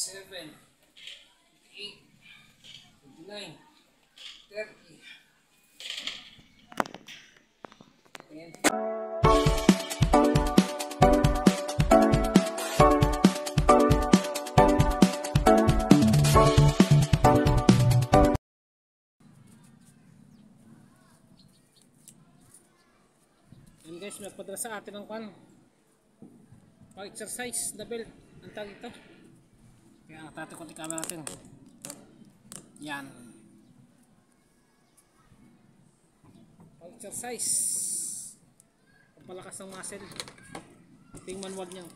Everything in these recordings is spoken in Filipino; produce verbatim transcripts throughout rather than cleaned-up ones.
twenty-seven, twenty-eight, twenty-nine, thirty. Ayan. Yan guys, nagpadala sa atin ng pan pang-exercise na belt. Ang tag ito. Kaya ang tatikot yung camera natin. Yan. Pang-exercise. Pampalakas ng muscle. Ito yung manual niya.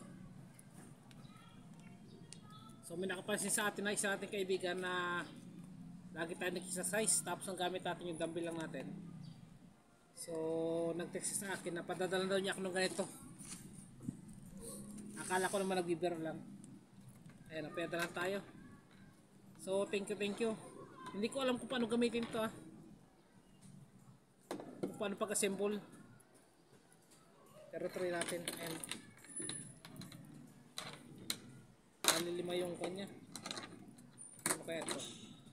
So may nakapansin sa atin na isa ating kaibigan na lagi tayo nag-exercise. Tapos ang gamit natin yung dumbbell lang natin. So nag-text sa akin na padadalan daw niya ako ng ganito. Akala ko naman nagbibiro lang. Ayan, napedala lang tayo. So thank you, thank you. Hindi ko alam kung paano gamitin ito ah. Kung paano pag-assemble. Pero try natin. Ayan. Nalilima yung kanya. Ano kaya ito?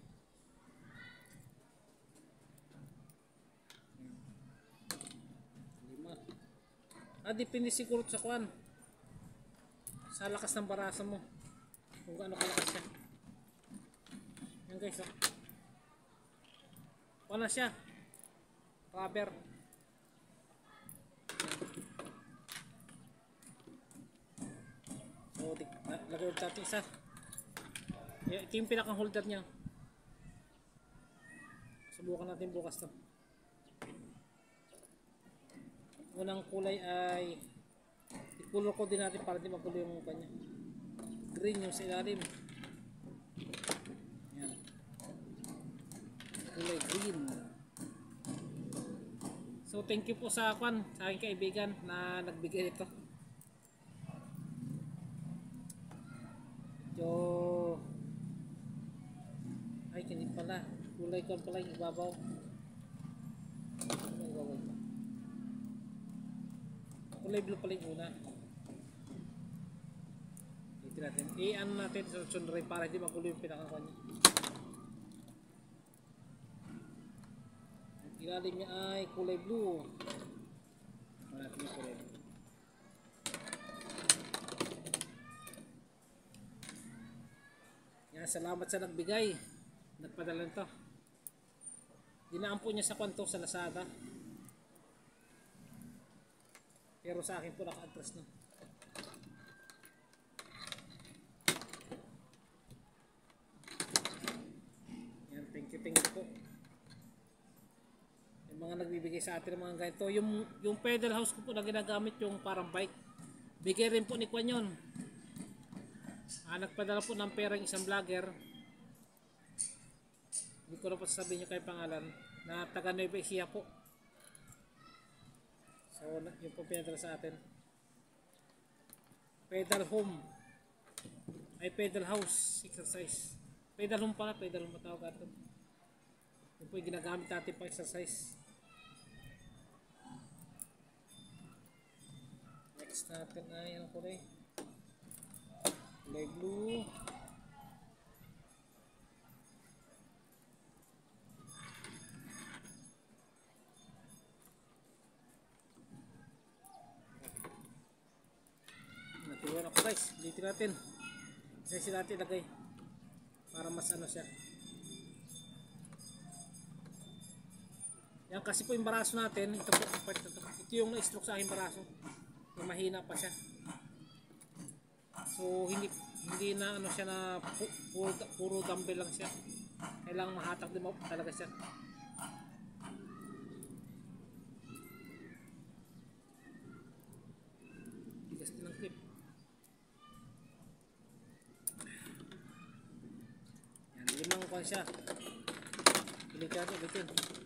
Lima. Ah, depende siguro sa kwan. Sa lakas ng barasa mo. Kung gaano kalakas siya. Yan guys, oh. Wala siya. Rubber. So, lagay ulit natin isa. Ito yung pinakang holder niya. Subukan natin bukas to. Unang kulay ay i-color ko din natin para di magulo yung kanya. Green yung sa ilalim. Yan. Kulay green. So thank you po sa kwan, sa aking kaibigan na nagbigay nito. So ay hindi pala. Kulay kwan pala yung ibabaw. Kulay blue pala yung una. Natin. I-ano natin sa sunray para hindi magulo yung pinakakanya. Ilalim niya ay kulay blue. Wala natin yung kulay blue. Yan, salamat sa nagbigay. Nagpadala nito. Dinaan po niya sa kwanto sa Lazada. Pero sa akin po naka-address na. Thank you po. Yung mga nagbibigay sa atin ng mga ganito. Yung, yung pedal house ko po na ginagamit yung parang bike. Bigay rin po ni Kwan yun. Ah, nagpadala po ng pera yung isang vlogger. Hindi ko na po sasabihin nyo kayo pangalan. Na taga Nueva Ecija po. So yun po pinadala sa atin. Pedal home. Ay pedal house exercise. Pedal home pala. Pedal home matawag natin. Ito po yung ginagamit natin pang exercise. Next natin ay ano kulay? Kulay blue. Natuwa na ko guys. Dito natin. Isa natin ilagay. Para mas ano siya. Yan kasi po yung baraso natin, ito po, ito yung na-stroke sa aking baraso. Yung mahina pa siya. So hindi hindi na ano siya na pu puro, puro dumbbell lang siya. Kailangan mahatak din mo talaga siya. Tigas din ng clip. Yan, limang kwan siya. Pilit natin, bitin.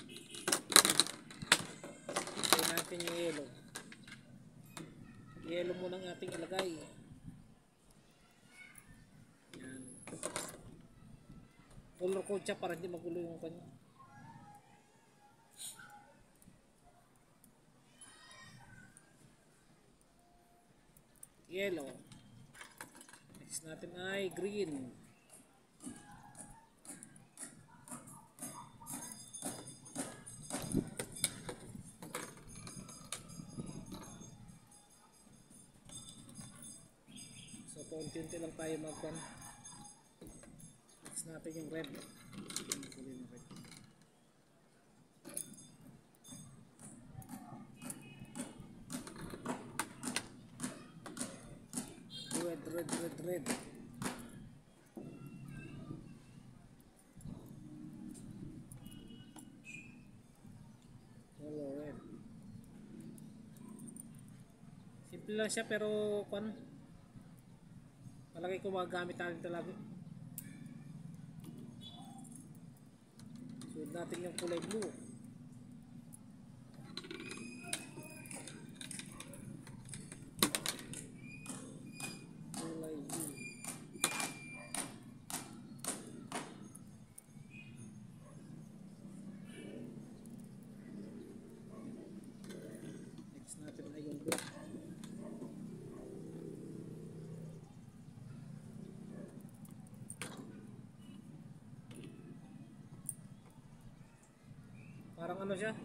Natin yung yellow. Yellow muna ang ating ilagay. Yan. Color code siya para hindi magulo yung kanya. Yellow. Next natin ay green. So paunti-unti lang tayo magpan. Next natin yung red. Red, red, red, red. Hello, red. Simple lang siya pero kung palagay ko magagamit natin talaga. Suot natin yung kulay blue. Kulay blue. Next natin ay yung black. Parang ano siya?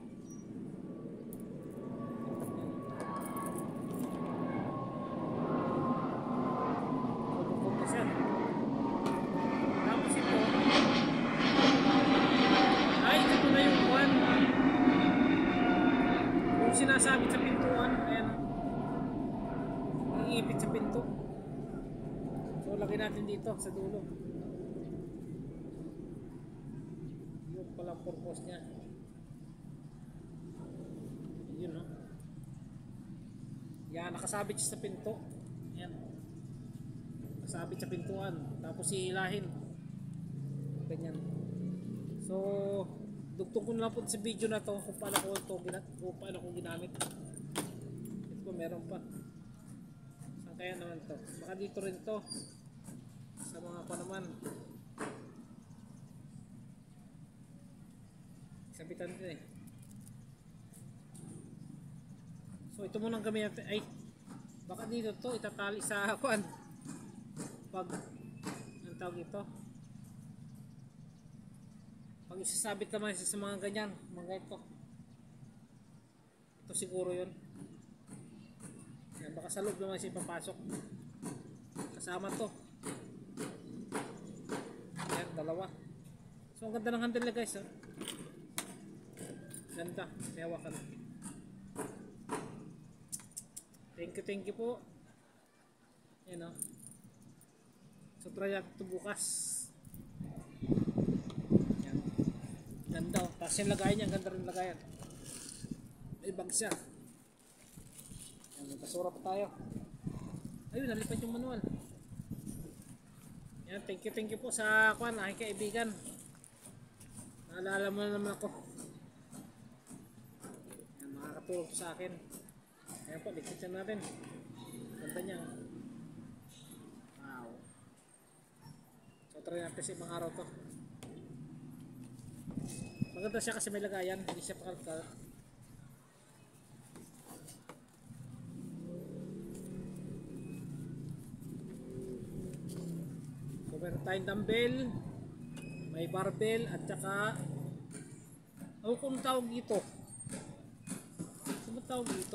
Kulukog na siya. Tapos ito. Ay, ito na yung one. Yung sinasabit sa pintuan. Ayan. Iipit sa pinto. So, lagyan natin dito sa dulo. Yung palang purpose niya. Yun, no? Yan, nakasabit siya sa pinto. Yan. Nakasabit sa pintuan. Tapos hihilahin. Ganyan. So, dugtong ko na lang po sa video na to kung paano ko ito kung paano ko ginamit. Ito po, meron pa. Saan kaya naman to? Baka dito rin to. Sa mga pa naman. Sabitan din eh. So ito muna ang gamitin natin. Ay, baka dito to itatali sa kuan. Pag ang tawag ito. Pag isasabit naman sa mga ganyan, mga ito. Ito siguro 'yun. Yan, baka sa loob naman siya ipapasok. Kasama to. Yan, dalawa. So ang ganda ng handle na guys, oh. Ganda, may hawakan. Thank you, thank you po. Yan, o. So try natin ito bukas. Yan. Ganda, o. Tapos yung lagayan niya, ganda rin lagayan. May bag siya. Yan, may basura pa tayo. Ayun, nalipad yung manual. Yan, thank you, thank you po sa kwan, aking kaibigan. Naalala mo na naman ako. Yan, makakatulong sa akin. Ayan po, likit natin. Ganda niya. Wow. So try natin sa ibang araw to. Maganda siya kasi may lagayan, hindi siya pakalkal. So meron tayong dumbbell, may barbell at saka ano kung tawag dito? Ano tawag dito?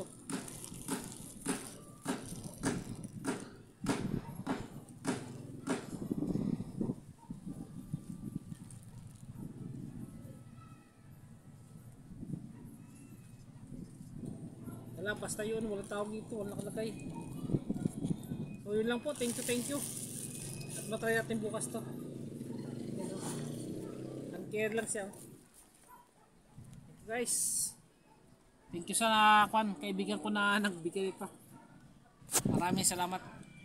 Wala, basta yun, walang tawag dito, walang nakalagay. So yun lang po, thank you, thank you. At matry natin bukas to. Hand-care lang siya. Thank you guys. Thank you sa kwan, kaibigan ko na nagbigay ito. Maraming salamat.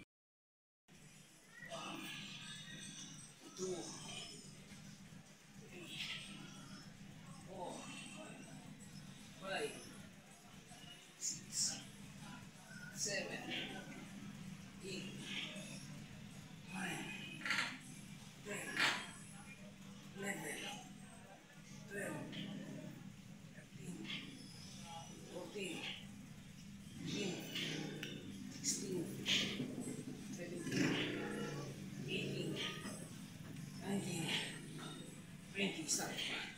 Seven, eight, nine, ten, eleven, twelve, thirteen, fourteen, fifteen, sixteen, Start.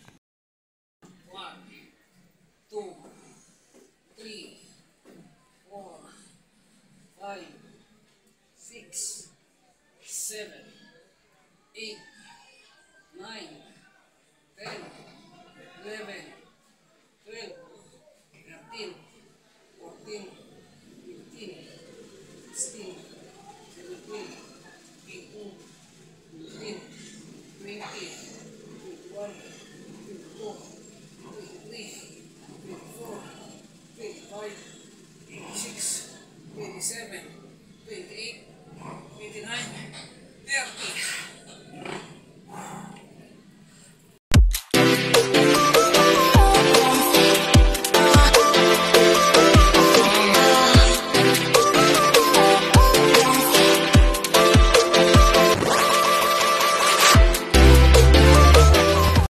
One, two, three, four, five, six, seven, eight, nine, ten, eleven, twelve, thirteen, fourteen, fifteen, sixteen, seventeen, eighteen, nineteen, twenty, twenty-one, twenty-two, twenty-three, twenty-four, twenty-five, twenty-six, twenty-seven, twenty-eight, twenty-nine, thirty.